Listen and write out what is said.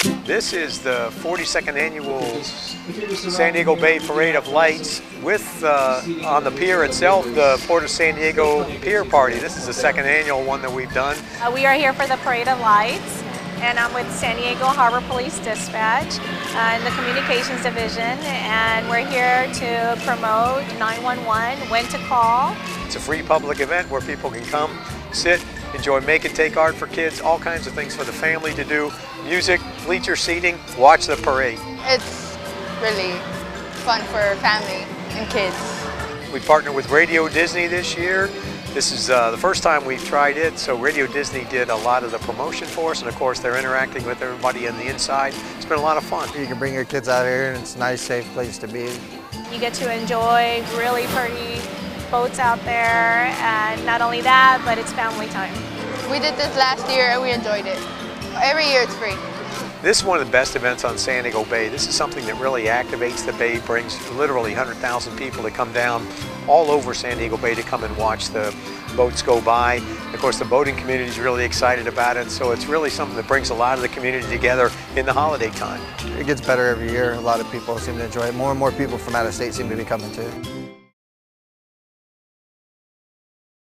This is the 42nd annual San Diego Bay Parade of Lights with, on the pier itself, the Port of San Diego Pier Party. This is the second annual one that we've done. We are here for the Parade of Lights, and I'm with San Diego Harbor Police Dispatch in the Communications Division, and we're here to promote 911, when to call. It's a free public event where people can come, sit, enjoy make and take art for kids, all kinds of things for the family to do, music, bleacher seating, watch the parade. It's really fun for family and kids. We partnered with Radio Disney this year. This is the first time we've tried it, so Radio Disney did a lot of the promotion for us, and of course they're interacting with everybody on the inside. It's been a lot of fun. You can bring your kids out here and it's a nice, safe place to be. You get to enjoy really pretty boats out there, and not only that, but it's family time. We did this last year and we enjoyed it. Every year it's free. This is one of the best events on San Diego Bay. This is something that really activates the Bay, brings literally 100,000 people to come down all over San Diego Bay to come and watch the boats go by. Of course, the boating community is really excited about it, so it's really something that brings a lot of the community together in the holiday time. It gets better every year. A lot of people seem to enjoy it. More and more people from out of state seem to be coming too.